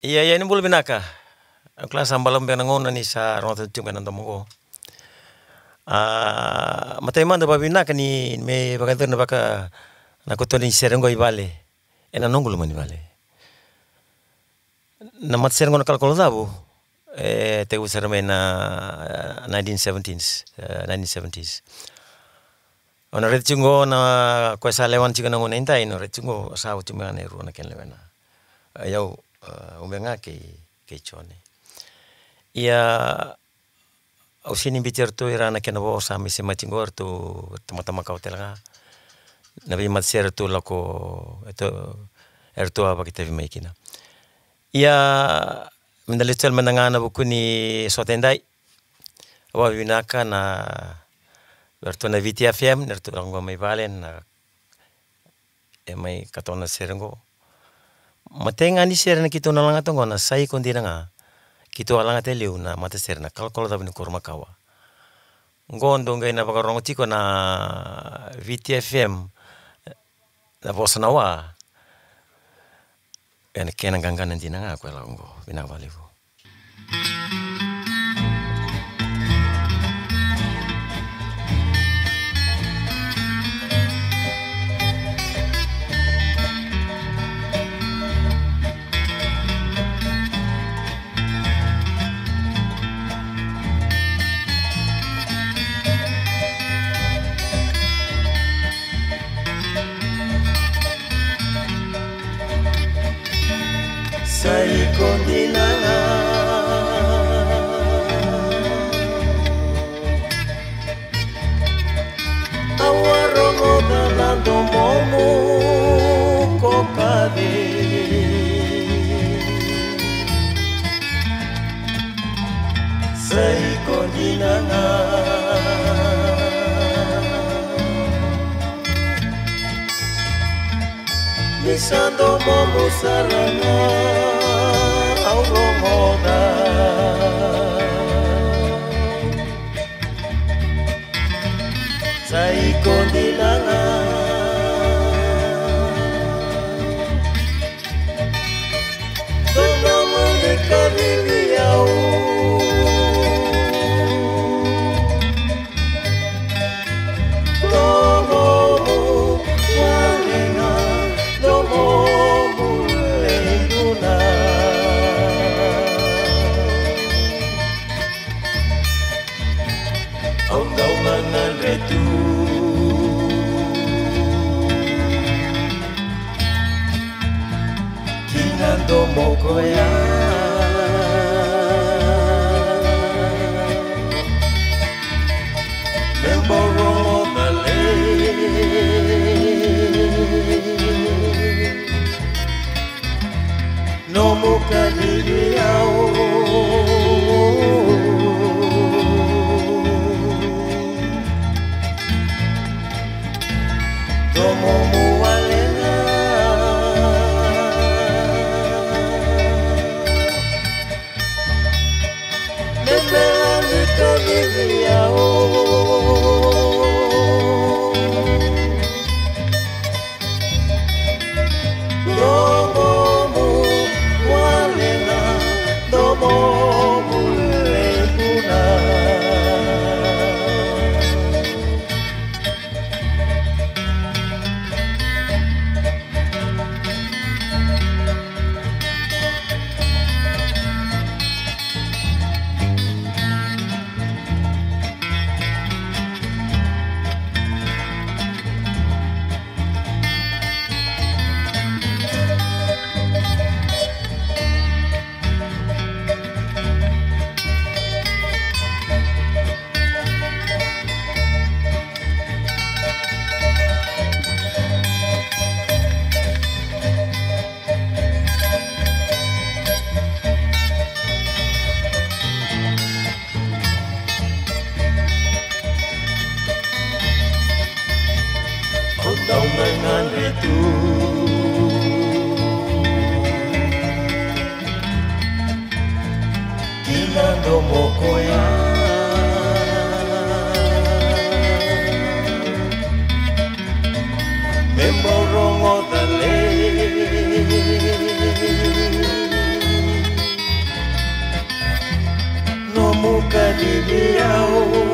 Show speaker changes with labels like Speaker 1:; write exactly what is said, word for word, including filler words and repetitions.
Speaker 1: Iya iya ini boleh binaka. Kelas sambalam benangon ni sa ronta tung benan tomo. Ah matay man da binaka ni me bagatur na baka nakuto ni serengo ibale. Ena nonggulo man ibale. Na mat serengo na kalkolo dabu. Eh te usarme na nineteen seventies, uh, nineteen seventies. Ona retchungo na kuasa lewan chiga na ngona intai no retchungo sa utumga ne ru na ken lewena. Ayau uh, umenga ke ke chone. Ia ausini bicer tu irana ken bo sa mi sema chingor tu tama-tama kau telanga. Nabi mat ser tu lako itu ertu apa kita bimaikina. Ia mendalitel menangana buku ni sotendai. Wa binaka na bertu na V T F M nertu rango mai valen na emai katona serengo. Matenga ni serena kito na langa tongo na sai kondina nga kito alanga teliu na mata serena kalkolo tabi ni kurma kawa. Ngondo ngai na bakarongo tiko na V T F M na bosa na wa. Ene kena gangana ntina nga kwa lango binawalivo.
Speaker 2: Sai kondinanga awarongo dalando momu kokade sai kondinanga misando momu sarana aurongoda sai kondilanga dono mendeka viviau domo walenga domo mulenguna aunaumangan retu kinando mokoya memborong male no muka diriau como mualena membelan itu diriau como mualena como muleguna undangan itu kinando mokoya memborong odale kiliao